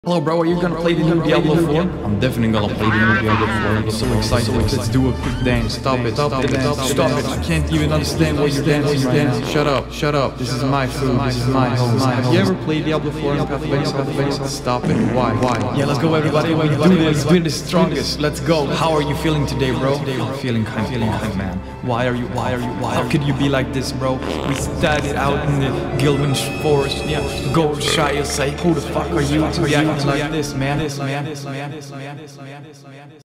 Hello bro, are you gonna play the new Diablo 4? I'm definitely gonna play the new Diablo 4. I'm so excited. Let's do a quick dance. Stop it. Stop it. I can't even understand what you're dancing right now. Shut up. This is my food. This is my home. Have you ever played Diablo 4 in Pathfinder? Stop it. Why? Yeah, let's go everybody. Do this strongest. Let's go. How are you feeling today, bro? I'm feeling kind of man. Why are you? How could you be like this, bro? We started out in the Gilwinch Forest. Yeah, go shy say, who the fuck are you to be acting like this, man?